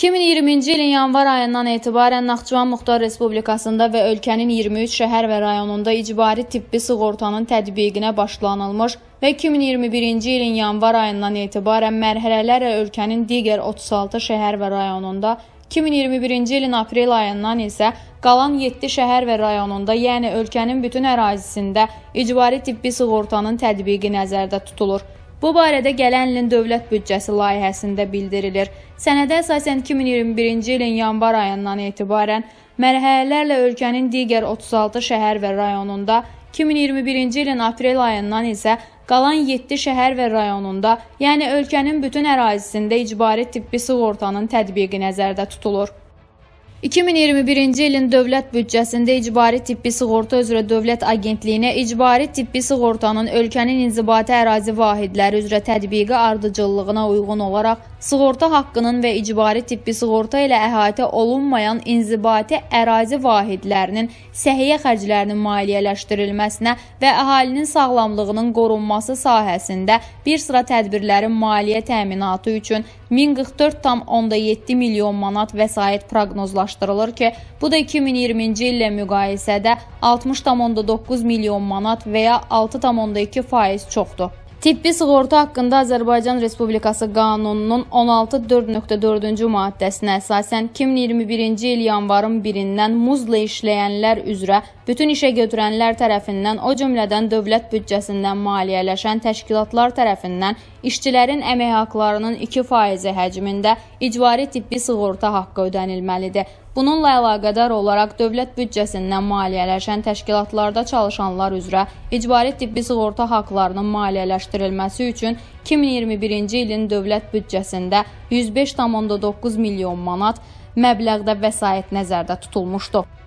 2020-ci ilin yanvar ayından etibarən Naxçıvan Muxtar Respublikasında və ölkənin 23 şəhər və rayonunda icbari tibbi sığortanın tətbiqinə başlanılmış və 2021-ci ilin yanvar ayından etibarən mərhələlərlə ölkənin digər 36 şəhər və rayonunda, 2021-ci ilin aprel ayından isə qalan 7 şəhər və rayonunda, yəni ölkənin bütün ərazisində icbari tibbi sığortanın tətbiqi nəzərdə tutulur. Bu barədə gələn ilin dövlət büdcəsi layihəsində bildirilir. Sənədə əsasən 2021-ci ilin yanvar ayından etibarən mərhələlərlə ölkənin digər 36 şəhər və rayonunda, 2021-ci ilin aprel ayından isə qalan 7 şəhər və rayonunda, yəni ölkənin bütün ərazisində icbari tibbi sığortanın tətbiqi nəzərdə tutulur. 2021-ci ilin dövlət büdcəsində icbari tibbi sığorta üzrə Dövlət Agentliyinə icbari tibbi sığortanın ölkənin inzibati ərazi vahidləri üzrə tətbiqi ardıcıllığına uyğun olaraq sığorta haqqının və icbari tibbi sığorta ilə əhatə olunmayan inzibati ərazi vahidlərinin səhiyyə xərclərinin maliyyələşdirilməsinə və əhalinin sağlamlığının qorunması sahəsində bir sıra tədbirlərin maliyyə təminatı üçün 1044,7 milyon manat vəsait proqnozlaşdırılır ki, bu da 2020-ci illə müqayisədə 60,9 milyon manat və ya 6,2% çoxdur. Tibbi sığorta haqqında Azərbaycan Respublikası qanununun 16.4.4-cü maddəsinə əsasən 2021-ci il yanvarın 1-dən muzla işləyənlər üzrə bütün işə götürənlər tərəfindən, o cümlədən dövlət büdcəsindən maliyyələşən təşkilatlar tərəfindən işçilərin əmək haqlarının 2% həcmində icbari tibbi sığorta haqqı ödənilməlidir. Bununla əlaqədar olaraq dövlət büdcəsindən maliyyələşən təşkilatlarda çalışanlar üzrə icbari tibbi sığorta haqlarının maliyyələşdirilməsi üçün 2021-ci ilin dövlət büdcəsində 105,9 milyon manat məbləğdə vəsait nəzərdə tutulmuşdur.